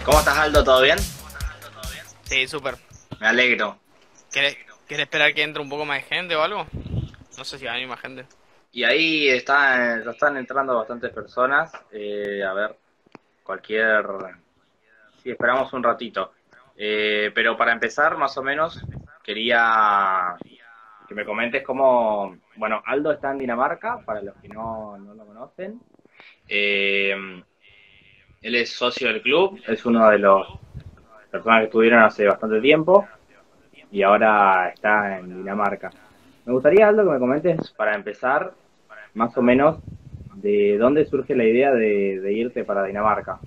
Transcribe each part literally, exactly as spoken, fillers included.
¿Cómo estás, Aldo? ¿Todo bien? Sí, súper. Me alegro. ¿Quieres, quieres esperar que entre un poco más de gente o algo? No sé si va a venir más gente. Y ahí está, ya están entrando bastantes personas. Eh, a ver, cualquier... Sí, esperamos un ratito. Eh, pero para empezar, más o menos, quería que me comentes cómo... Bueno, Aldo está en Dinamarca, para los que no, no lo conocen. Eh, Él es socio del club, es uno de los personas que estuvieron hace bastante tiempo y ahora está en Dinamarca. Me gustaría, Aldo, que me comentes, para empezar, más o menos, de dónde surge la idea de, de irte para Dinamarca.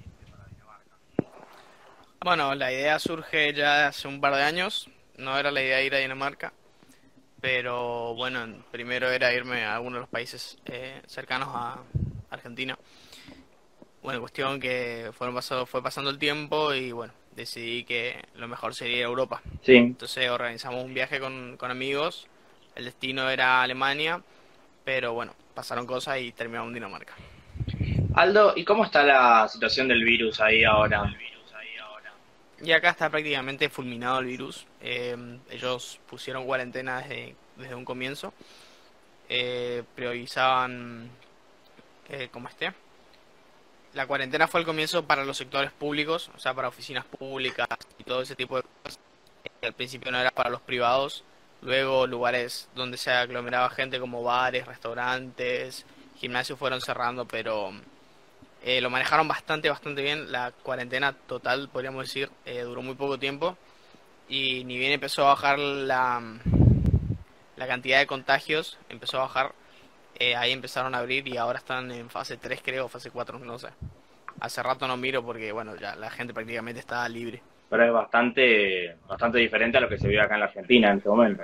Bueno, la idea surge ya hace un par de años. No era la idea ir a Dinamarca, pero bueno, primero era irme a alguno de los países eh, cercanos a Argentina. Bueno, cuestión que fueron pasado, fue pasando el tiempo y bueno, decidí que lo mejor sería ir a Europa. Sí. Entonces organizamos un viaje con, con amigos. El destino era Alemania, pero bueno, pasaron cosas y terminamos en Dinamarca. Aldo, ¿y cómo está la situación del virus ahí ahora? Y acá está prácticamente fulminado el virus. Eh, ellos pusieron cuarentena desde, desde un comienzo. Eh, priorizaban, eh, como esté. La cuarentena fue al comienzo para los sectores públicos, o sea, para oficinas públicas y todo ese tipo de cosas. Eh, al principio no era para los privados. Luego lugares donde se aglomeraba gente como bares, restaurantes, gimnasios fueron cerrando, pero eh, lo manejaron bastante, bastante bien. La cuarentena total, podríamos decir, eh, duró muy poco tiempo. Y ni bien empezó a bajar la, la cantidad de contagios, empezó a bajar, eh, ahí empezaron a abrir y ahora están en fase tres creo, fase cuatro no sé. Hace rato no miro porque bueno, ya la gente prácticamente está libre. Pero es bastante, bastante diferente a lo que se vive acá en la Argentina en este momento.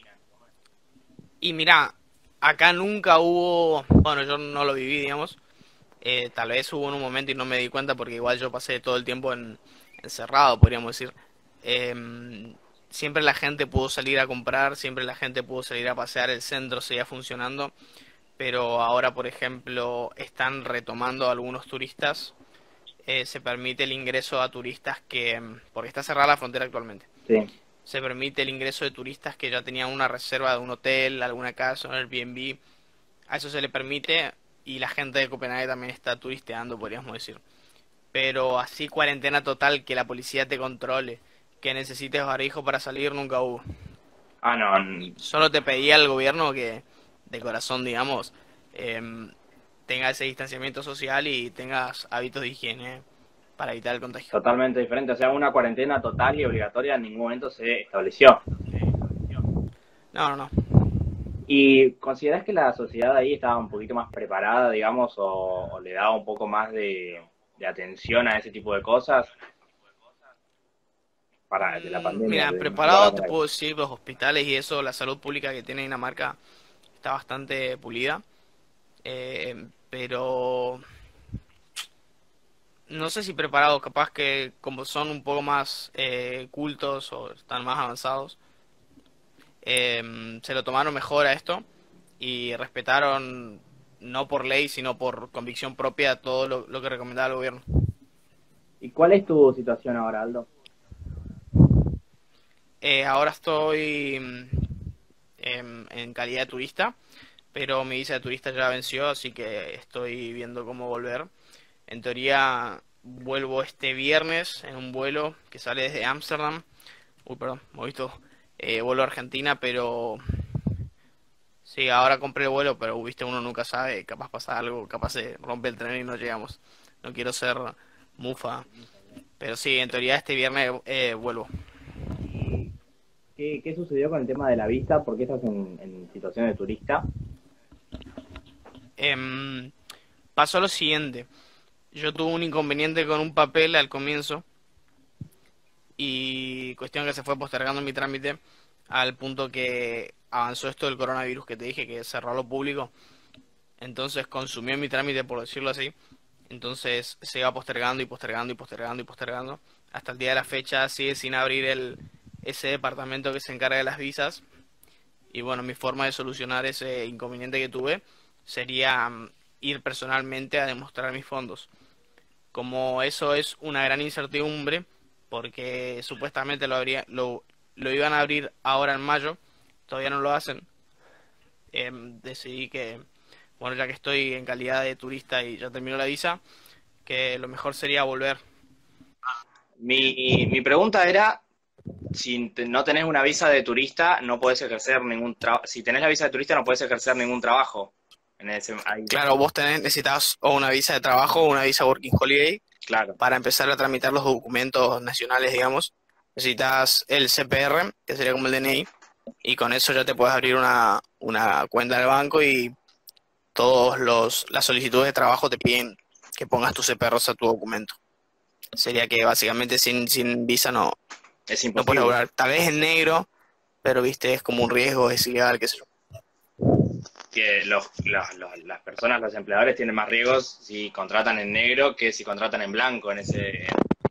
Y mira, acá nunca hubo, bueno, yo no lo viví, digamos, eh, tal vez hubo en un momento y no me di cuenta porque igual yo pasé todo el tiempo en, encerrado, podríamos decir. Em, Siempre la gente pudo salir a comprar, siempre la gente pudo salir a pasear, el centro seguía funcionando, pero ahora, por ejemplo, están retomando algunos turistas. Eh, se permite el ingreso a turistas que, em, porque está cerrada la frontera actualmente, Sí. se permite el ingreso de turistas que ya tenían una reserva de un hotel, alguna casa, un Airbnb. A eso se le permite y la gente de Copenhague también está turisteando, podríamos decir. Pero así cuarentena total, que la policía te controle, que necesites barbijo para salir, nunca hubo. Ah, no. n- Solo te pedía al gobierno que, de corazón, digamos, em, tenga ese distanciamiento social y tengas hábitos de higiene para evitar el contagio. Totalmente diferente. O sea, una cuarentena total y obligatoria en ningún momento se estableció. No, no, no. ¿Y consideras que la sociedad ahí estaba un poquito más preparada, digamos, o, o le daba un poco más de, de atención a ese tipo de cosas para de la Mm, pandemia, mira, de inocularla preparado te por ahí? puedo decir, los hospitales y eso, la salud pública que tiene Dinamarca está bastante pulida. Eh, pero no sé si preparados, capaz que como son un poco más eh, cultos o están más avanzados, eh, se lo tomaron mejor a esto y respetaron, no por ley, sino por convicción propia, todo lo, lo que recomendaba el gobierno. ¿Y cuál es tu situación ahora, Aldo? Eh, ahora estoy mm, en, en calidad de turista, pero mi visa de turista ya venció, así que estoy viendo cómo volver. En teoría vuelvo este viernes en un vuelo que sale desde Ámsterdam. Uy, perdón, me visto. Eh, vuelo a Argentina, pero sí, ahora compré el vuelo, pero viste, uno nunca sabe, capaz pasa algo, capaz se rompe el tren y no llegamos. No quiero ser mufa, pero sí, en teoría este viernes eh, vuelvo. ¿Y qué, qué sucedió con el tema de la visa? ¿Por qué estás en, en situación de turista? Em, Pasó lo siguiente, yo tuve un inconveniente con un papel al comienzo y cuestión que se fue postergando mi trámite al punto que avanzó esto del coronavirus que te dije que cerró lo público. Entonces consumió mi trámite, por decirlo así. Entonces se iba postergando y postergando y postergando y postergando. Hasta el día de la fecha sigue sin abrir el, ese departamento que se encarga de las visas. Y bueno, mi forma de solucionar ese inconveniente que tuve sería mm, ir personalmente a demostrar mis fondos. como eso es una gran incertidumbre, porque supuestamente lo, habría, lo, lo iban a abrir ahora en mayo, todavía no lo hacen, em, decidí que, bueno, ya que estoy en calidad de turista y ya terminó la visa, que lo mejor sería volver. Mi, mi pregunta era, si te- no tenés una visa de turista, no podés ejercer ningún trabajo. Si tenés la visa de turista, no podés ejercer ningún trabajo. En ese, ahí, Claro, vos tenés, necesitas o una visa de trabajo o una visa Working Holiday claro. para empezar a tramitar los documentos nacionales, digamos. Necesitas el C P R, que sería como el D N I, y con eso ya te puedes abrir una, una cuenta del banco y todos los las solicitudes de trabajo te piden que pongas tus C P Rs a tu documento. Sería que básicamente sin, sin visa no, Es no puedes imposible. lograr. Tal vez en negro, pero viste, es como un riesgo, es ilegal, qué sé yo. Que los, los- los- las personas, los empleadores tienen más riesgos si contratan en negro que si contratan en blanco en ese.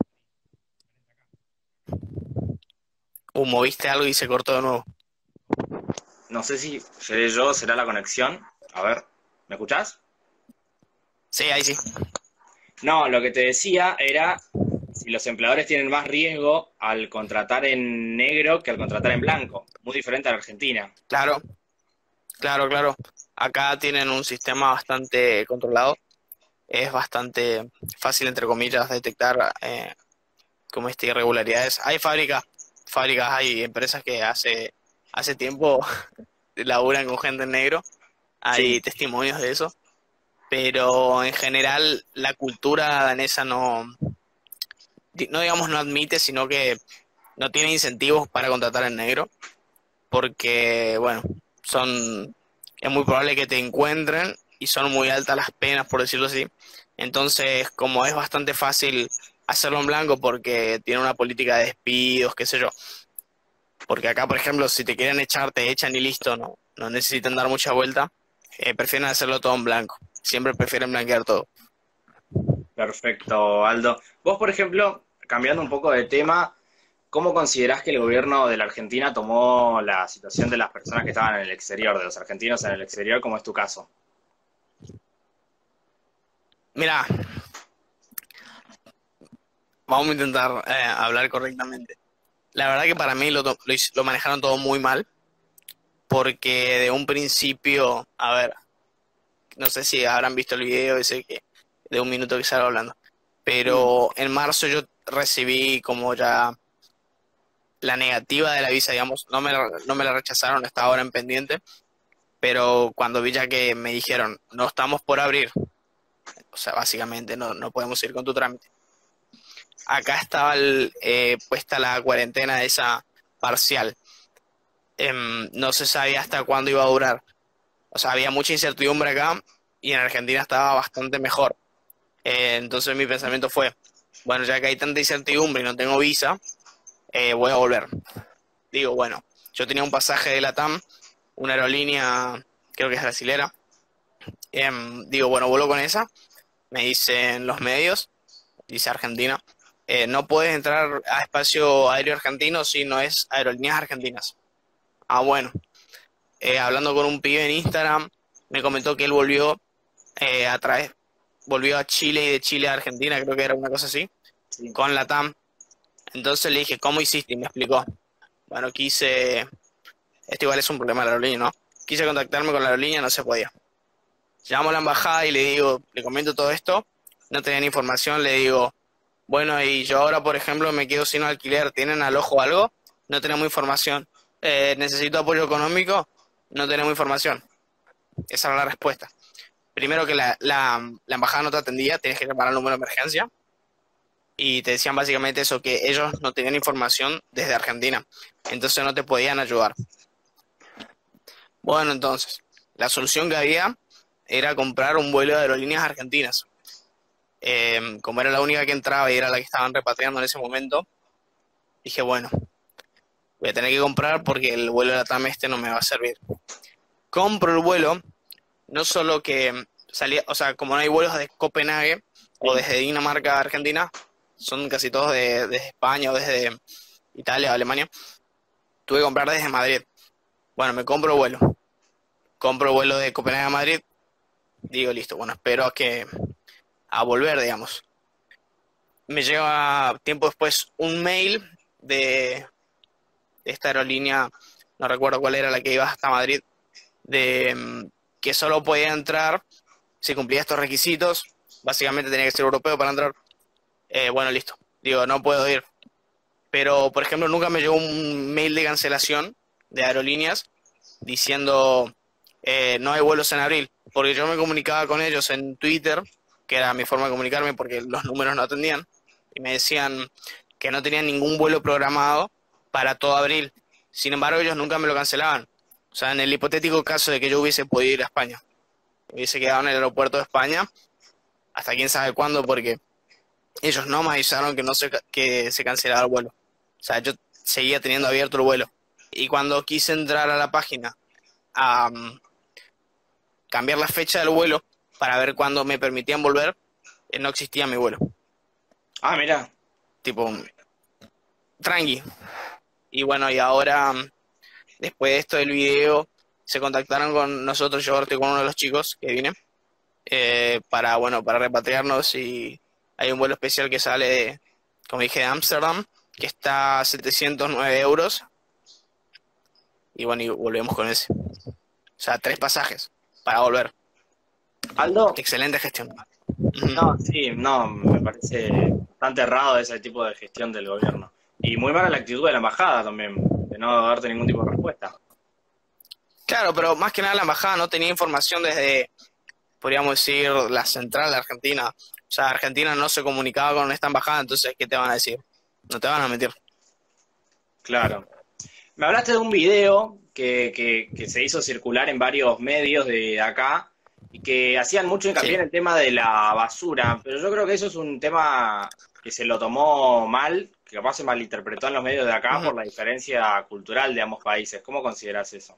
O moviste algo y se cortó de nuevo. No sé si seré yo, será la conexión. A ver, ¿me escuchás? Sí, ahí sí. No, lo que te decía era si los empleadores tienen más riesgo al contratar en negro que al contratar en blanco. Muy diferente a la Argentina. Claro, claro, claro. Acá tienen un sistema bastante controlado. Es bastante fácil, entre comillas, detectar eh, como este irregularidades. Hay fábricas, fábricas, hay empresas que hace, hace tiempo laburan con gente en negro. Sí, Hay testimonios de eso. Pero en general la cultura danesa no, di- no digamos no admite, sino que no tiene incentivos para contratar en negro. Porque, bueno, son, es muy probable que te encuentren y son muy altas las penas, por decirlo así. Entonces, como es bastante fácil hacerlo en blanco porque tiene una política de despidos, qué sé yo. Porque acá, por ejemplo, si te quieren echar, te echan y listo, no, no necesitan dar mucha vuelta. Eh, prefieren hacerlo todo en blanco. Siempre prefieren blanquear todo. perfecto, Aldo. Vos, por ejemplo, cambiando un poco de tema, ¿cómo considerás que el gobierno de la Argentina tomó la situación de las personas que estaban en el exterior, de los argentinos en el exterior, como es tu caso? Mira, vamos a intentar eh, hablar correctamente. La verdad que para mí lo, to- lo, hic- lo manejaron todo muy mal, porque de un principio, a ver, no sé si habrán visto el video ese que de un minuto que salgo hablando, Mm, pero en marzo yo recibí como ya la negativa de la visa, digamos, no me la, no me la rechazaron, estaba ahora en pendiente, pero cuando vi ya que me dijeron, no estamos por abrir, o sea, básicamente no, no podemos ir con tu trámite. Acá estaba el, eh, puesta la cuarentena esa parcial. Em, no se sabía hasta cuándo iba a durar. O sea, había mucha incertidumbre acá y en Argentina estaba bastante mejor. Eh, entonces mi pensamiento fue, bueno, ya que hay tanta incertidumbre y no tengo visa, eh, voy a volver. Digo, bueno, yo tenía un pasaje de LATAM, una aerolínea, creo que es brasilera. Em, digo, bueno, vuelo con esa. Me dicen los medios, dice Argentina, eh, no puedes entrar a espacio aéreo argentino si no es aerolíneas argentinas. Ah, bueno. Eh, hablando con un pibe en Instagram, me comentó que él volvió eh, a través, volvió a Chile y de Chile a Argentina, creo que era una cosa así, sí, con la TAM. Entonces le dije, ¿cómo hiciste? Y me explicó. Bueno, quise, esto igual es un problema de la aerolínea, ¿no? Quise contactarme con la aerolínea, no se podía. Llamo a la embajada y le digo, le comento todo esto, no tenían información, le digo, bueno, y yo ahora, por ejemplo, me quedo sin alquiler, ¿tienen alojo o algo? No tenemos información. Eh, necesito apoyo económico, no tenemos información. Esa era la respuesta. Primero que la, la, la embajada no te atendía, tenías que llamar al número de emergencia y te decían básicamente eso, que ellos no tenían información desde Argentina, entonces no te podían ayudar. Bueno, entonces, la solución que había era comprar un vuelo de aerolíneas argentinas. Eh, como era la única que entraba y era la que estaban repatriando en ese momento, dije, bueno, voy a tener que comprar porque el vuelo de la TAM este no me va a servir. Compro el vuelo, no solo que salía, o sea, como no hay vuelos desde Copenhague o sí. desde Dinamarca a Argentina, son casi todos de, desde España o desde Italia o Alemania, tuve que comprar desde Madrid. Bueno, me compro vuelo, compro vuelo de Copenhague a Madrid, digo, listo, bueno, espero a que a volver, digamos. me llega tiempo después un mail de esta aerolínea, no recuerdo cuál era la que iba hasta Madrid, de mm, que solo podía entrar si cumplía estos requisitos. Básicamente tenía que ser europeo para entrar. Eh, bueno, listo. Digo, no puedo ir. Pero, por ejemplo, nunca me llegó un mail de cancelación de aerolíneas diciendo eh, no hay vuelos en abril. Porque yo me comunicaba con ellos en Twitter, que era mi forma de comunicarme porque los números no atendían, y me decían que no tenían ningún vuelo programado para todo abril. Sin embargo, ellos nunca me lo cancelaban. O sea, en el hipotético caso de que yo hubiese podido ir a España, hubiese quedado en el aeropuerto de España hasta quién sabe cuándo, porque ellos no me avisaron que no se, que se cancelaba el vuelo. O sea, yo seguía teniendo abierto el vuelo. Y cuando quise entrar a la página a um, cambiar la fecha del vuelo para ver cuándo me permitían volver, eh, no existía mi vuelo. Ah, mira. Tipo, tranqui. Y bueno, y ahora, um, después de esto del video, se contactaron con nosotros, yo ahora estoy con uno de los chicos que viene, eh, para, bueno, para repatriarnos, y hay un vuelo especial que sale, de, como dije, de Ámsterdam, que está a setecientos nueve euros, y bueno, y volvemos con ese. O sea, tres pasajes para volver. Aldo, Excelente gestión. Ujú. no, sí, no, me parece bastante errado ese tipo de gestión del gobierno. Y muy mala la actitud de la embajada también, de no darte ningún tipo de respuesta. Claro, pero más que nada la embajada no tenía información desde, podríamos decir, la central de Argentina. O sea, Argentina no se comunicaba con esta embajada, entonces, ¿qué te van a decir? No te van a mentir. Claro. Me hablaste de un video que, que, que se hizo circular en varios medios de acá y que hacían mucho hincapié Sí. en el tema de la basura, pero yo creo que eso es un tema que se lo tomó mal, que capaz se malinterpretó en los medios de acá Ujú. por la diferencia cultural de ambos países. ¿Cómo consideras eso?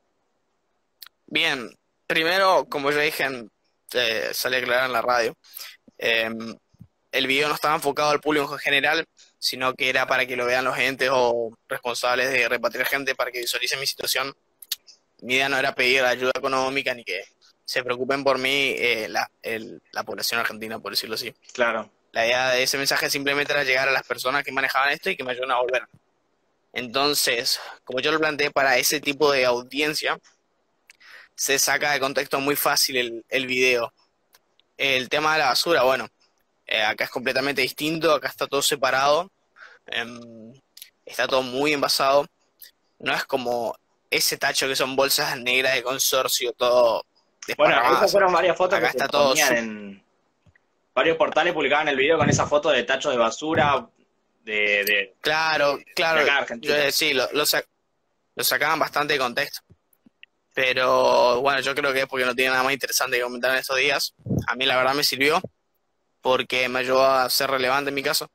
Bien, primero, como ya dije, en- eh, sale a aclarar en la radio, eh, el video no estaba enfocado al público en general, sino que era para que lo vean los entes o responsables de repatriar gente para que visualicen mi situación. Mi idea no era pedir ayuda económica ni que se preocupen por mí, eh, la, el- la población argentina, por decirlo así. Claro. La idea de ese mensaje simplemente era llegar a las personas que manejaban esto y que me ayuden a volver. Entonces, como yo lo planteé para ese tipo de audiencia, se saca de contexto muy fácil el, el video. El tema de la basura, bueno, eh, acá es completamente distinto, acá está todo separado, em, está todo muy envasado, no es como ese tacho que son bolsas negras de consorcio, todo Bueno, esas desparramadas. fueron varias fotos que Acá se está todo ponían súper. en varios portales, publicaban el video con esa foto de tachos de basura de, de, Claro, de claro, acá de yo Argentina. eh, sí, lo, lo, sa- lo sacaban bastante de contexto. Pero bueno, yo creo que es porque no tiene nada más interesante que comentar en estos días. A mí la verdad me sirvió porque me ayudó a ser relevante en mi caso.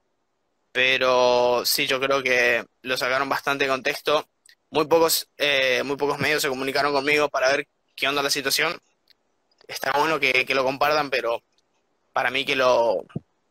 Pero sí, yo creo que lo sacaron bastante de contexto. Muy pocos, eh, muy pocos medios se comunicaron conmigo para ver qué onda la situación. Está bueno que, que lo compartan, pero para mí que lo,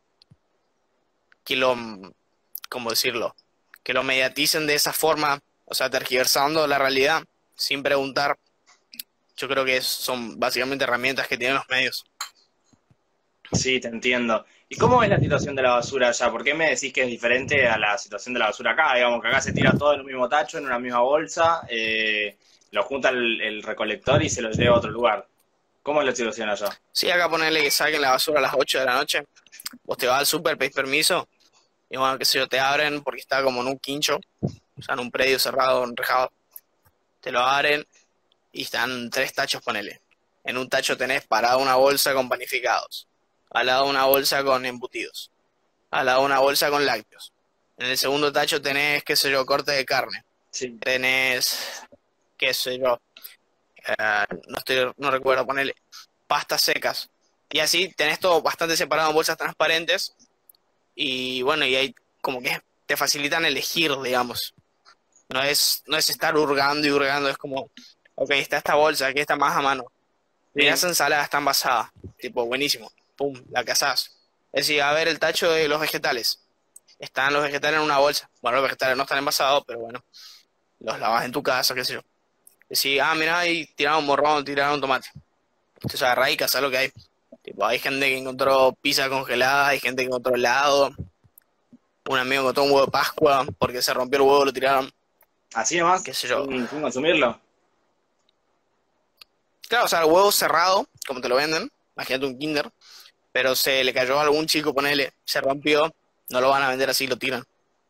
que lo, ¿cómo decirlo? Que lo mediaticen de esa forma, o sea, tergiversando la realidad sin preguntar, yo creo que es- son básicamente herramientas que tienen los medios. Sí, te entiendo. ¿Y cómo es la situación de la basura allá? ¿Por qué me decís que es diferente a la situación de la basura acá? Digamos que acá se tira todo en un mismo tacho, en una misma bolsa, eh, lo junta el, el recolector y se lo lleva a otro lugar. ¿Cómo es la situación allá? Sí, acá ponerle que saquen la basura a las ocho de la noche, vos te vas al súper, pedís permiso, y bueno, qué sé yo, te abren porque está como en un quincho, o sea, en un predio cerrado, enrejado, te lo abren y están tres tachos, ponele. En un tacho tenés parada una bolsa con panificados, al lado una bolsa con embutidos, al lado una bolsa con lácteos. En el segundo tacho tenés, qué sé yo, corte de carne, Sí, tenés, qué sé yo, eh, no estoy, no recuerdo, ponele pastas secas. Y así tenés todo bastante separado en bolsas transparentes y bueno, y ahí como que te facilitan elegir, digamos. No es, no es estar hurgando y hurgando, es como, ok, está esta bolsa, aquí está más a mano. Mirá, sí, esa ensalada está envasada, tipo, buenísimo, pum, la cazás. Es decir, a ver el tacho de los vegetales. Están los vegetales en una bolsa. Bueno, los vegetales no están envasados, pero bueno, los lavas en tu casa, qué sé yo. Decís, ah, mira, ahí tiraron un morrón, tiraron un tomate. Entonces agarrá y cazá lo que hay. Tipo, hay gente que encontró pizza congelada, hay gente que encontró helado, un amigo encontró un huevo de Pascua porque se rompió el huevo, lo tiraron, Así nomás, qué sé yo. sin, sin consumirlo. Claro, o sea, el huevo cerrado, como te lo venden, imagínate un Kinder, pero se le cayó a algún chico, ponele, se rompió, no lo van a vender así, lo tiran.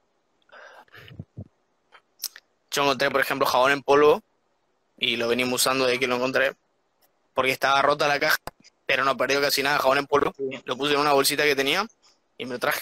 Yo encontré, por ejemplo, jabón en polvo y lo venimos usando desde que lo encontré, porque estaba rota la caja, pero no perdió casi nada de jabón en polvo. Sí. Lo puse en una bolsita que tenía y me lo traje.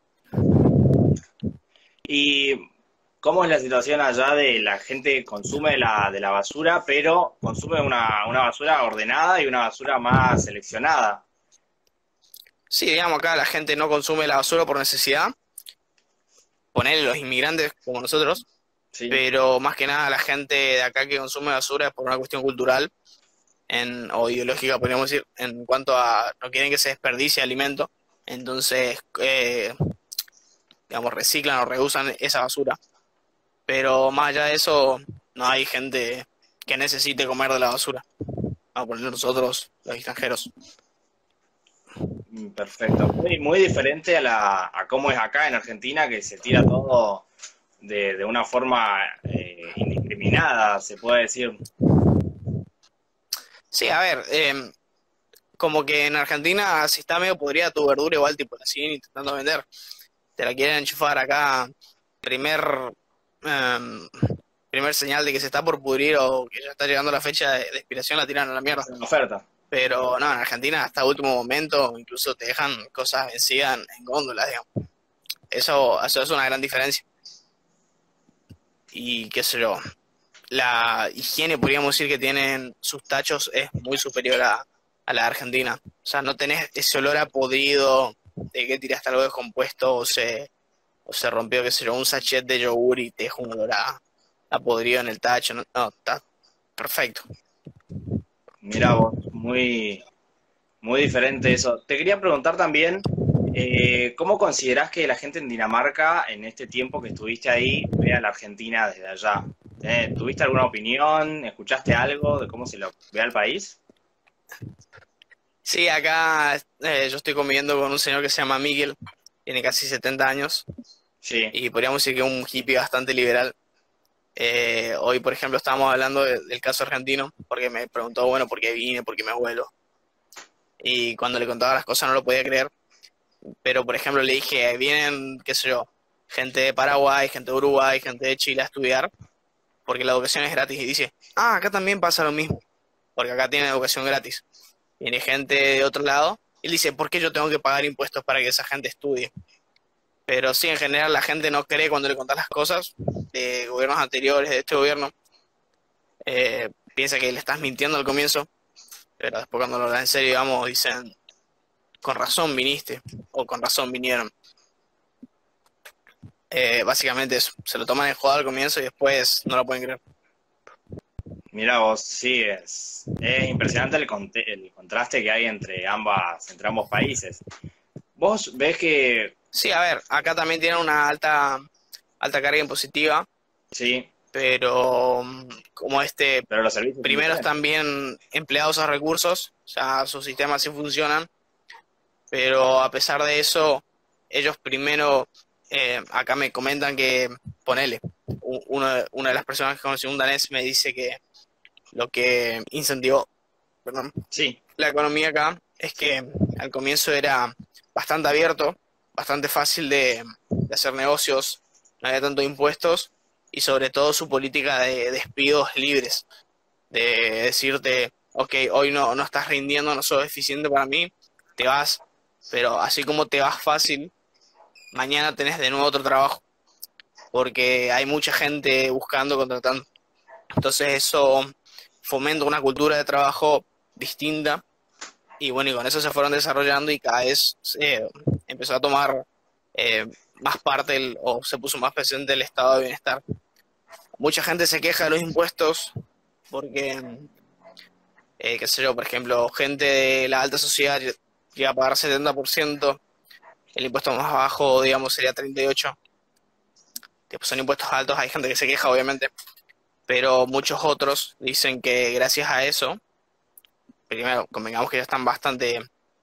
¿Y cómo es la situación allá de la gente que consume la, de la basura, pero consume una, una basura ordenada y una basura más seleccionada? Sí, digamos, acá la gente no consume la basura por necesidad, ponele los inmigrantes como nosotros, Sí, pero más que nada la gente de acá que consume basura es por una cuestión cultural en, o ideológica, podríamos decir, en cuanto a no quieren que se desperdicie alimento, entonces, eh, digamos, reciclan o reusan esa basura. Pero más allá de eso, no hay gente que necesite comer de la basura, vamos a poner nosotros, los extranjeros. mm, perfecto. Muy, muy diferente a, la, a cómo es acá en Argentina, que se tira todo de, de una forma eh, indiscriminada, se puede decir. Sí, a ver, eh, como que en Argentina, si está medio podrida tu verdura, igual tipo la siguen intentando vender. Te la quieren enchufar acá, primer, em, primer señal de que se está por pudrir o que ya está llegando la fecha de, de expiración, la tiran a la mierda. Hacen una oferta. Pero no, en Argentina hasta último momento incluso te dejan cosas vencidas en, en góndolas, digamos. Eso, eso es una gran diferencia. Y qué sé yo, la higiene, podríamos decir que tienen sus tachos, es muy superior a, a la de Argentina. O sea, no tenés ese olor a podrido de que tiraste algo descompuesto o se, o se rompió, qué sé yo, un sachet de yogur y te deja un olor a, a podrido en el tacho. No, no, está perfecto. Mira vos, muy, muy diferente eso. Te quería preguntar también, eh, ¿cómo considerás que la gente en Dinamarca, en este tiempo que estuviste ahí, ve a la Argentina desde allá? Eh, ¿Tuviste alguna opinión? ¿Escuchaste algo de cómo se lo ve al país? Sí, acá eh, yo estoy conviviendo con un señor que se llama Miguel, tiene casi setenta años Sí, y podríamos decir que es un hippie bastante liberal. Eh, hoy, por ejemplo, estábamos hablando de- del caso argentino, porque me preguntó, bueno, por qué vine, por qué me vuelo. Y cuando le contaba las cosas no lo podía creer. Pero, por ejemplo, le dije, vienen, qué sé yo, gente de Paraguay, gente de Uruguay, gente de Chile a estudiar, porque la educación es gratis. Y dice, ah, acá también pasa lo mismo, porque acá tienen educación gratis. Viene gente de otro lado, y él dice, ¿por qué yo tengo que pagar impuestos para que esa gente estudie? Pero sí, en general la gente no cree cuando le contás las cosas de gobiernos anteriores, de este gobierno. Eh, piensa que le estás mintiendo al comienzo, pero después cuando lo hablas en serio, digamos, dicen, con razón viniste, o con razón vinieron. Eh, básicamente eso, se lo toman en joda al comienzo y después no lo pueden creer. mira vos, sí, es, es impresionante el, conte- el contraste que hay entre ambas, entre ambos países. ¿Vos ves que, Sí, a ver, acá también tienen una alta, alta carga impositiva, sí, pero mm, como este, pero los servicios son primero diferentes? están bien empleados a recursos, o sea, sus sistemas sí funcionan, pero a pesar de eso, ellos primero, eh, acá me comentan que, ponele, u- uno de- una de las personas que conocí, un danés, me dice que lo que incentivó, perdón, Sí, la economía acá es que al comienzo era bastante abierto, bastante fácil de, de hacer negocios, no había tanto impuestos y sobre todo su política de despidos libres, de decirte, ok, hoy no, no estás rindiendo, no sos eficiente para mí, te vas, pero así como te vas fácil, mañana tenés de nuevo otro trabajo, porque hay mucha gente buscando, contratando. Entonces eso fomenta una cultura de trabajo distinta y bueno, y con eso se fueron desarrollando y cada vez eh, empezó a tomar eh, más parte el- o se puso más presente el estado de bienestar. Mucha gente se queja de los impuestos porque, eh, qué sé yo, por ejemplo, gente de la alta sociedad llega a pagar setenta por ciento, el impuesto más bajo, digamos, sería treinta y ocho por ciento. Tipo, son impuestos altos, hay gente que se queja, obviamente, pero muchos otros dicen que gracias a eso, primero, convengamos que ya están bastante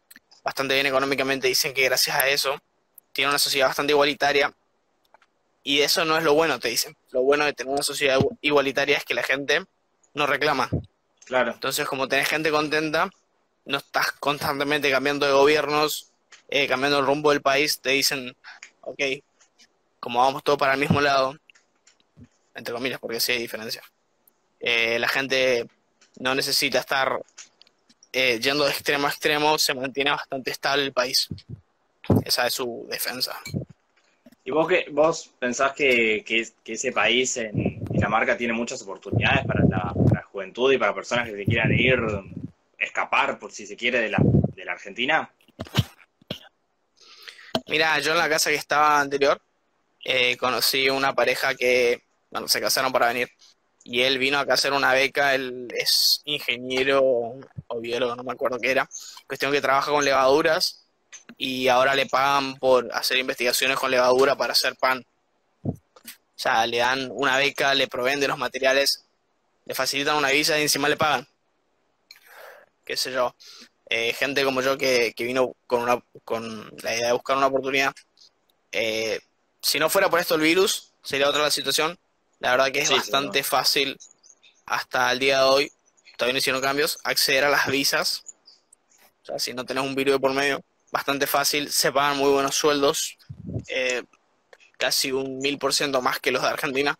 bastante bien económicamente, dicen que gracias a eso tiene una sociedad bastante igualitaria y eso no es lo bueno, te dicen. Lo bueno de tener una sociedad igu- igualitaria es que la gente no reclama. Claro. Entonces, como tenés gente contenta, no estás constantemente cambiando de gobiernos, eh, cambiando el rumbo del país, te dicen, ok, como vamos todos para el mismo lado, entre comillas, porque sí hay diferencia. Eh, la gente no necesita estar eh, yendo de extremo a extremo, se mantiene bastante estable el país. Esa es su defensa. ¿Y vos, qué, vos pensás que, que, es- que ese país en Dinamarca tiene muchas oportunidades para la, para la juventud y para personas que se quieran ir, escapar, por si se quiere, de la, de la Argentina? Mira, yo en la casa que estaba anterior eh, conocí una pareja que, bueno, se casaron para venir y él vino acá a hacer una beca, él es ingeniero o biólogo, no me acuerdo qué era, cuestión que trabaja con levaduras y ahora le pagan por hacer investigaciones con levadura para hacer pan. O sea, le dan una beca, le proveen de los materiales, le facilitan una visa y encima le pagan, qué sé yo. Eh, gente como yo que, que vino con, una, con la idea de buscar una oportunidad. Eh, si no fuera por esto el virus, sería otra la situación. La verdad que es Sí, seguro. bastante fácil hasta el día de hoy, todavía no hicieron cambios, acceder a las visas. O sea, si no tenés un virus de por medio, bastante fácil, se pagan muy buenos sueldos, eh, casi un mil por ciento más que los de Argentina.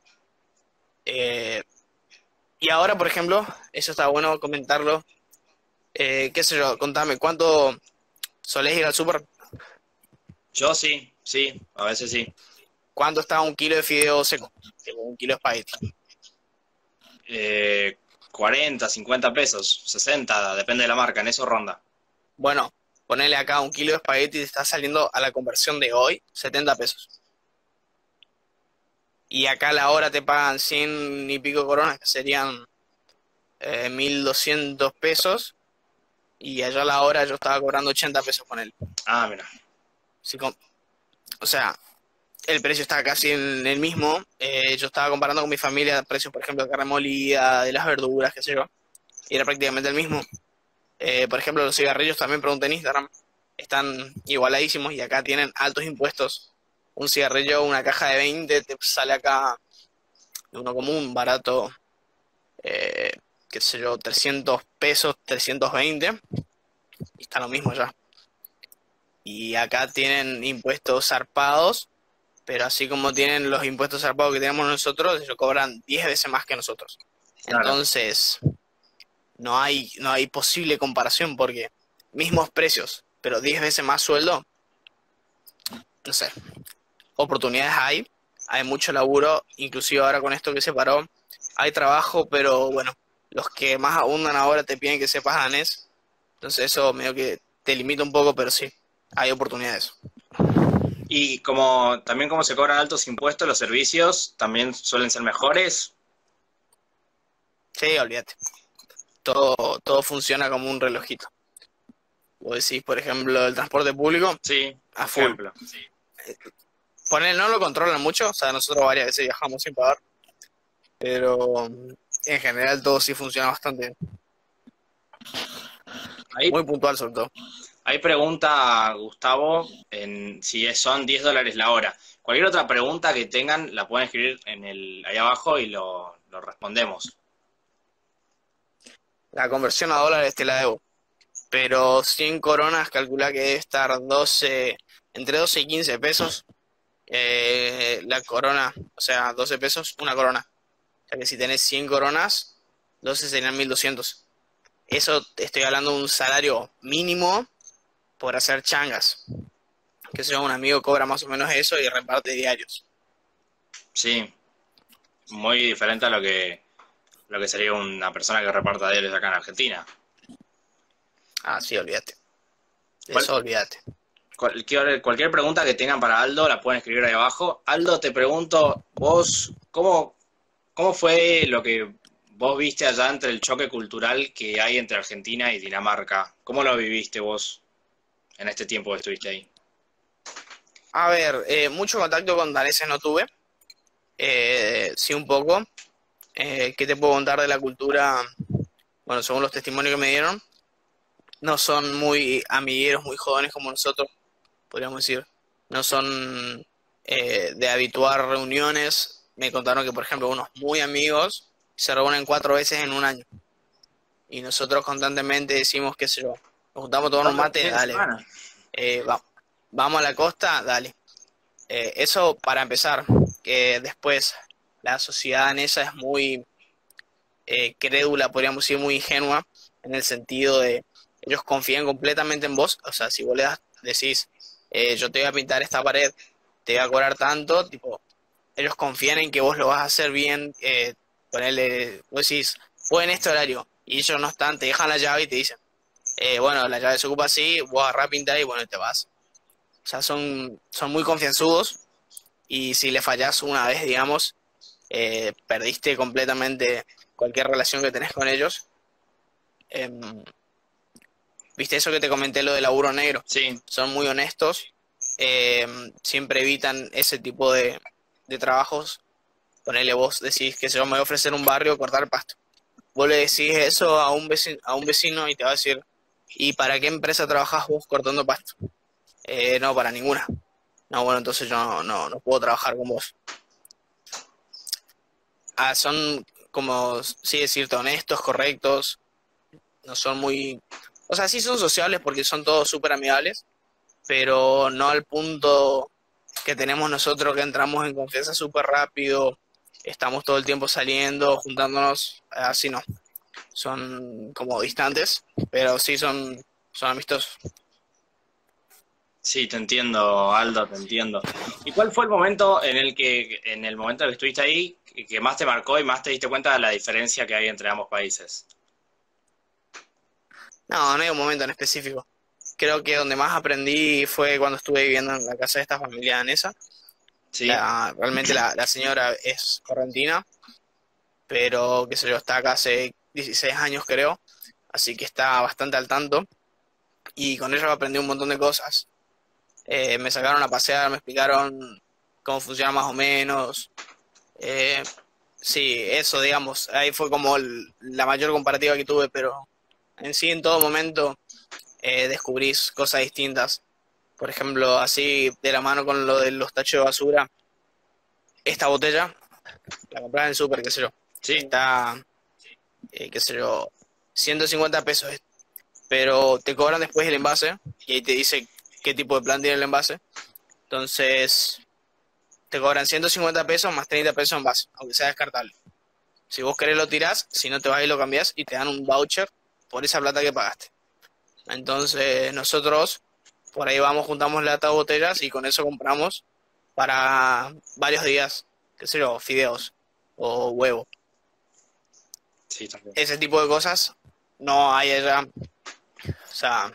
Eh, y ahora, por ejemplo, eso está bueno comentarlo. Eh, qué sé yo, contame, ¿cuánto solés ir al súper? Yo sí, sí, a veces sí. ¿Cuánto está un kilo de fideo seco? Tipo, un kilo de espagueti. Eh, cuarenta, cincuenta pesos, sesenta, depende de la marca, en eso ronda. Bueno, ponele acá un kilo de espagueti y te está saliendo a la conversión de hoy setenta pesos. Y acá a la hora te pagan cien y pico coronas, que serían eh, mil doscientos pesos. Y allá a la hora yo estaba cobrando ochenta pesos con él. Ah, mira. Si com- o sea, el precio está casi en el mismo. Eh, yo estaba comparando con mi familia precios, por ejemplo, de carne molida, de las verduras, qué sé yo. Y era prácticamente el mismo. Eh, por ejemplo, los cigarrillos también pregunté en Instagram. Están igualadísimos y acá tienen altos impuestos. Un cigarrillo, una caja de veinte te sale acá de uno común, barato, eh, qué sé yo, trescientos pesos, trescientos veinte. Y está lo mismo ya. Y acá tienen impuestos zarpados, pero así como tienen los impuestos zarpados que tenemos nosotros, ellos cobran diez veces más que nosotros. Claro. Entonces, no hay, no hay posible comparación porque mismos precios, pero diez veces más sueldo, no sé, oportunidades hay, hay mucho laburo, inclusive ahora con esto que se paró, hay trabajo, pero bueno, los que más abundan ahora te piden que sepas danés, entonces eso medio que te limita un poco, pero sí, hay oportunidades. Y como también como se cobran altos impuestos, los servicios también suelen ser mejores. Sí, olvídate, todo, todo funciona como un relojito. Vos decís, por ejemplo, el transporte público, Sí, a full. ejemplo. Poner, no lo controlan mucho, o sea, nosotros varias veces viajamos sin pagar, pero en general todo sí funciona bastante bien. Ahí, Muy puntual sobre todo. ahí pregunta Gustavo en si es- son diez dólares la hora. Cualquier otra pregunta que tengan la pueden escribir en el ahí abajo y lo, lo respondemos. La conversión a dólares te la debo. Pero cien coronas calcula que debe estar doce entre doce y quince pesos. Eh, la corona, o sea, doce pesos, una corona. O sea que si tenés cien coronas, doce serían mil doscientos. Eso te estoy hablando de un salario mínimo por hacer changas. Que sea un amigo cobra más o menos eso y reparte diarios. Sí, muy diferente a lo que lo que sería una persona que reparta diarios acá en Argentina. Ah, sí, olvídate. De ¿Cuál- eso olvídate. Cualquier, cualquier pregunta que tengan para Aldo la pueden escribir ahí abajo. Aldo, te pregunto, vos, ¿cómo, cómo fue lo que vos viste allá entre el choque cultural que hay entre Argentina y Dinamarca? ¿Cómo lo viviste vos en este tiempo que estuviste ahí? A ver, eh, mucho contacto con daneses no tuve. Eh, sí, un poco. Eh, ¿qué te puedo contar de la cultura? Bueno, según los testimonios que me dieron, no son muy amigueros, muy jóvenes como nosotros, podríamos decir. No son eh, de habituar reuniones. Me contaron que, por ejemplo, unos muy amigos se reúnen cuatro veces en un año. Y nosotros constantemente decimos, qué sé yo, nos juntamos a tomar un Cuatro mate, fines de dale. semana. Eh, va- vamos a la costa, dale. Eh, eso para empezar. Que después la sociedad en esa es muy eh, crédula, podríamos decir, muy ingenua, en el sentido de ellos confían completamente en vos. O sea, si vos le das, decís, eh, yo te voy a pintar esta pared, te voy a cobrar tanto, tipo, ellos confían en que vos lo vas a hacer bien, eh, ponerle, vos decís, fue en este horario, y ellos no están, te dejan la llave y te dicen, eh, bueno, la llave se ocupa así, vos agarrás, pintar y bueno, te vas. O sea, son, son muy confianzudos, y si le fallás una vez, digamos, eh, perdiste completamente cualquier relación que tenés con ellos. Em, Viste eso que te comenté, lo del laburo negro. Sí, Son muy honestos, em, siempre evitan ese tipo de, de trabajos. Ponele, vos decís que se me voy a ofrecer un barrio cortar pasto. Vos le decís eso a un vecino, a un vecino y te va a decir, ¿y para qué empresa trabajás vos cortando pasto? "Eh, no, para ninguna. No, bueno, entonces yo no, no, no puedo trabajar con vos. Ah, son como, sí decirte, honestos, correctos, no son muy... O sea, sí son sociables porque son todos súper amigables, pero no al punto que tenemos nosotros, que entramos en confianza súper rápido, estamos todo el tiempo saliendo, juntándonos, así no. Son como distantes, pero sí son, son amistosos. sí, te entiendo, Aldo, te entiendo. ¿Y cuál fue el momento en el que, en el momento en que estuviste ahí, que que más te marcó y más te diste cuenta de la diferencia que hay entre ambos países? No, no hay un momento en específico. Creo que donde más aprendí fue cuando estuve viviendo en la casa de esta familia danesa. Sí, La, realmente la, la señora es correntina, pero qué sé yo, está acá hace dieciséis años creo, así que está bastante al tanto y con ella aprendí un montón de cosas. Eh, me sacaron a pasear, me explicaron cómo funciona más o menos. Eh, sí, eso, digamos, ahí fue como el- la mayor comparativa que tuve, pero en sí, en todo momento, eh, descubrís cosas distintas. Por ejemplo, así de la mano con lo de los tachos de basura, esta botella la compras en el súper, qué sé yo, sí, está, eh, qué sé yo, ciento cincuenta pesos, pero te cobran después el envase y ahí te dice qué tipo de plan tiene el envase. Entonces, te cobran ciento cincuenta pesos más treinta pesos en base, aunque sea descartable. Si vos querés lo tirás, si no te vas y lo cambiás y te dan un voucher por esa plata que pagaste. Entonces nosotros por ahí vamos, juntamos lata de botellas y con eso compramos para varios días, qué sé yo, fideos o huevo. sí, también. Ese tipo de cosas no hay allá. O sea,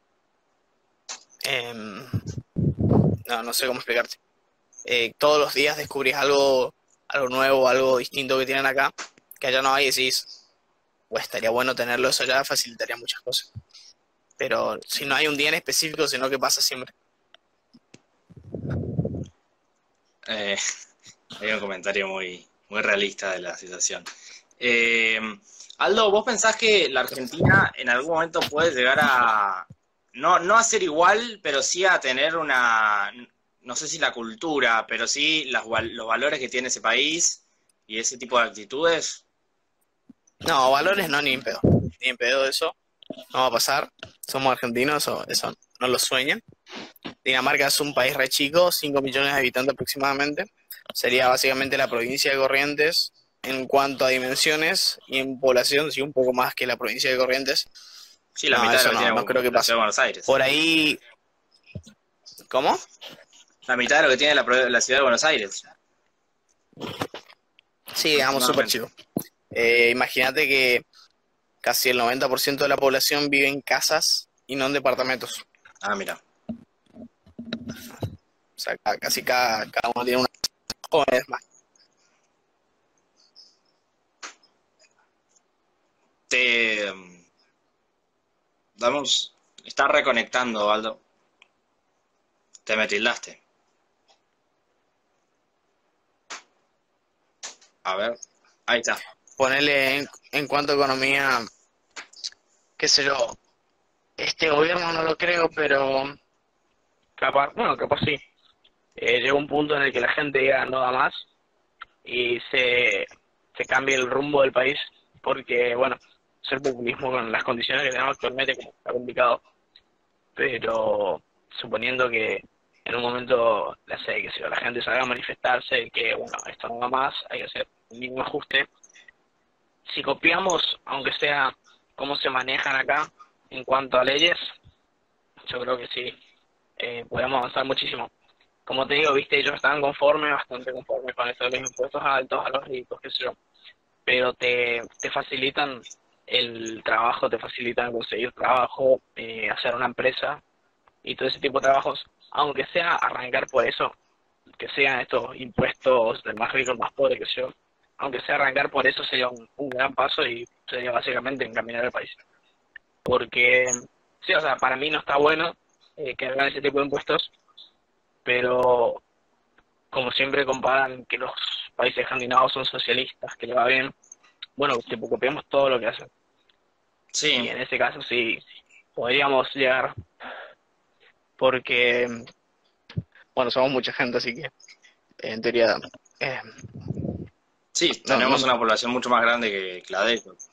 em, no, no sé cómo explicarte. Eh, todos los días descubrís algo, algo nuevo, algo distinto que tienen acá, que allá no hay y decís, pues estaría bueno tenerlo, eso ya facilitaría muchas cosas. Pero si no hay un día en específico, sino que pasa siempre. Eh, Hay un comentario muy, muy realista de la situación. Eh, Aldo, ¿vos pensás que la Argentina en algún momento puede llegar a, no, no a ser igual, pero sí a tener una, no sé si la cultura, pero sí las, val- los valores que tiene ese país y ese tipo de actitudes? No, valores no, ni en pedo. Ni en pedo eso. No va a pasar. Somos argentinos, o eso no lo sueñan. Dinamarca es un país re chico, cinco millones de habitantes aproximadamente. Sería básicamente la provincia de Corrientes en cuanto a dimensiones y en población, sí, un poco más que la provincia de Corrientes. Sí, la No, mitad de lo eso que no, tiene no creo que la pase. ciudad de Buenos Aires. Por ahí, ¿cómo? La mitad de lo que tiene la, pro- la ciudad de Buenos Aires, Sí, digamos súper aproximadamente. chico. Eh, imagínate que casi el noventa por ciento de la población vive en casas y no en departamentos. Ah, mira. O sea, ca- casi cada, cada uno tiene una jóvenes más. Te damos, está reconectando, Aldo. Te me tildaste. A ver, ahí está. Ponerle en, en cuanto a economía, qué sé yo, este gobierno no lo creo, pero capaz, bueno, capaz sí. Eh, llega un punto en el que la gente diga no da más y se, se cambie el rumbo del país, porque, bueno, ser populismo con las condiciones que tenemos actualmente como está complicado, pero suponiendo que en un momento, la sé, que si la gente salga a manifestarse, que, bueno, esto no va más, hay que hacer un mínimo ajuste. Si copiamos, aunque sea cómo se manejan acá en cuanto a leyes, yo creo que sí, eh, podemos avanzar muchísimo. Como te digo, viste, ellos están conformes, bastante conformes con esto de los impuestos altos a los ricos, qué sé yo, pero te, te facilitan el trabajo, te facilitan conseguir trabajo, eh, hacer una empresa y todo ese tipo de trabajos, aunque sea arrancar por eso, que sean estos impuestos del más rico al más pobre, que sé yo, aunque sea arrancar por eso sería un, un gran paso y sería básicamente encaminar el país. Porque, sí, o sea, para mí no está bueno eh, que hagan ese tipo de impuestos, pero como siempre comparan que los países escandinavos son socialistas, que le va bien, bueno, tipo, copiamos todo lo que hacen. Y Sí, en ese caso sí, podríamos llegar, porque, bueno, somos mucha gente, así que en teoría, eh, sí, no, tenemos no, una población mucho más grande que, que la de ellos.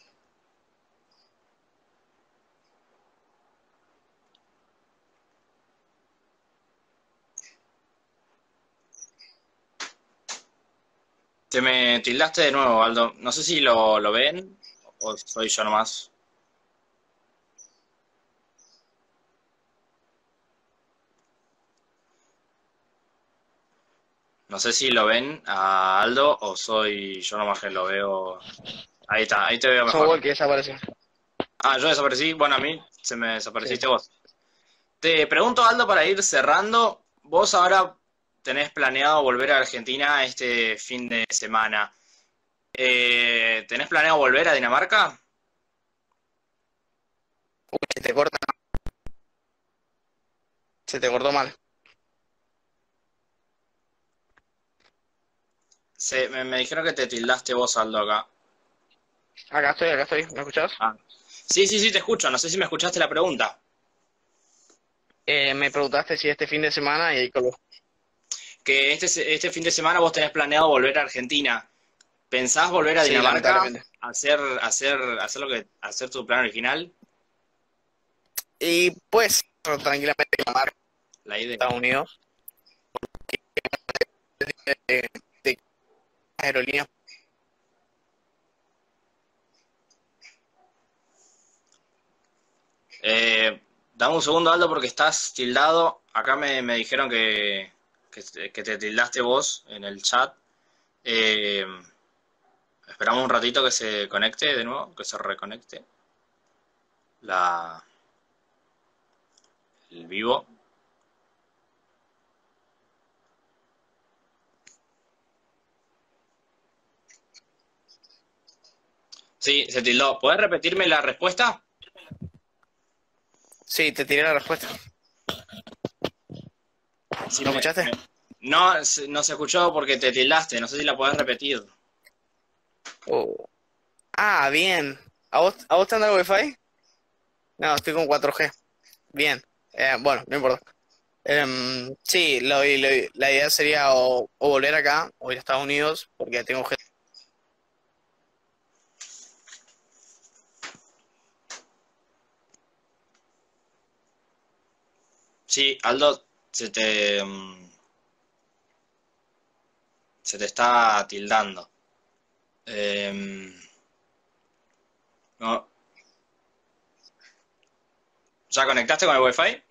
Te me tildaste de nuevo, Aldo. No sé si lo, lo ven o soy yo nomás. No sé si lo ven a Aldo o soy yo nomás que lo veo. Ahí está, ahí te veo somos mejor. igual que desapareció. Ah, yo desaparecí. Bueno, a mí se me Sí. desapareciste vos. Te pregunto, Aldo, para ir cerrando. Vos ahora tenés planeado volver a Argentina este fin de semana. Eh, ¿tenés planeado volver a Dinamarca? Se te corta, se te cortó mal. Se, me, me dijeron que te tildaste vos, Aldo, acá. Acá estoy, acá estoy, ¿me escuchás? Ah. Sí, sí, sí, te escucho. No sé si me escuchaste la pregunta. Eh, me preguntaste si este fin de semana y ahí colgó. Que este, se- este fin de semana vos tenés planeado volver a Argentina. ¿Pensás volver a Sí, Dinamarca? lamentablemente. ¿Hacer, hacer, hacer lo que, hacer tu plan original? Y pues, tranquilamente llamar a La idea. Estados Unidos de, de aerolíneas. Eh, dame un segundo, Aldo, porque estás tildado. Acá me, me dijeron que, que, que te tildaste vos en el chat. Eh, esperamos un ratito que se conecte de nuevo, que se reconecte la, el vivo. Sí, se tildó. ¿Podés repetirme la respuesta? Sí, te tiré la respuesta. Sí, ¿Lo me, escuchaste? me- no, se- no se escuchó porque te tildaste. No sé si la podés repetir. Oh. Ah, bien. ¿A vos, a vos te anda el wifi? No, estoy con cuatro G. Bien. Eh, bueno, no importa. Em, sí, lo- lo- la idea sería o, o volver acá o ir a Estados Unidos, porque tengo gente. Sí, Aldo, se te, mm, se te está tildando. Em, no, ¿ya conectaste con el Wi-Fi?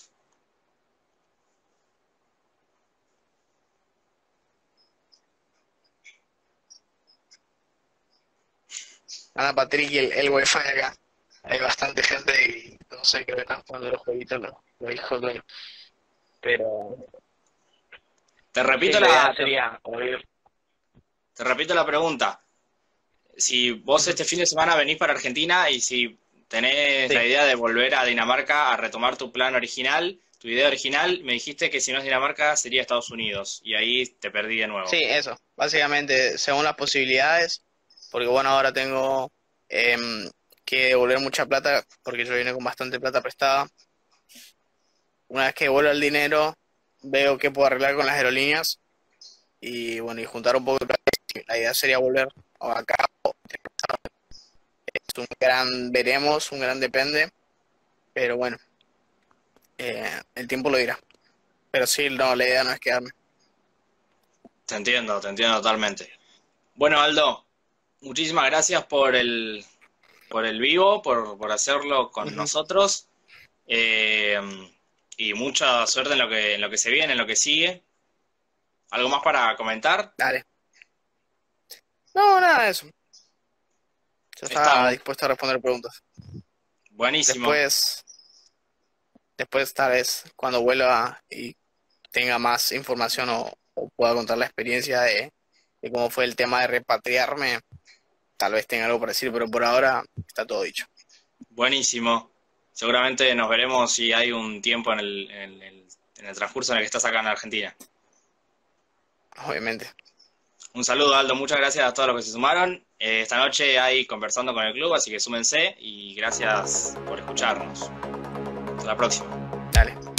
Ana Patrick y el, el wifi acá. Hay bastante gente y no sé, creo que están jugando los jueguitos los, los hijos dueños. Pero Te sí, repito la idea la, te, sería o ir. te repito la pregunta. Si vos Ujú. este fin de semana venís para Argentina y si tenés la Sí, idea de volver a Dinamarca a retomar tu plan original, tu idea original, me dijiste que si no es Dinamarca sería Estados Unidos. Y ahí te perdí de sí, nuevo. eso. Básicamente, según las posibilidades, porque bueno, ahora tengo em, que devolver mucha plata, porque yo vine con bastante plata prestada. Una vez que devuelvo el dinero, veo qué puedo arreglar con las aerolíneas y bueno, y juntar un poco de plata. La idea sería volver o acá. O- Es un gran veremos, un gran depende, pero bueno, eh, el tiempo lo dirá. Pero sí, no, la idea no es quedarme. Te entiendo, te entiendo totalmente. Bueno, Aldo, muchísimas gracias por el, por el vivo, por, por hacerlo con Ujú. nosotros. Eh, y mucha suerte en lo que, en lo que se viene, en lo que sigue. ¿Algo más para comentar? Dale. No, nada de eso. Yo estaba Estamos. dispuesto a responder preguntas. Buenísimo. Después, después tal vez cuando vuelva y tenga más información o, o pueda contar la experiencia de, de cómo fue el tema de repatriarme, tal vez tenga algo para decir, pero por ahora está todo dicho, Buenísimo. Seguramente nos veremos si hay un tiempo en el, en el, en el transcurso en el que estás acá en Argentina. obviamente. Un saludo, Aldo. Muchas gracias a todos los que se sumaron. Eh, esta noche hay conversando con el club, así que súmense y gracias por escucharnos. Hasta la próxima. Dale.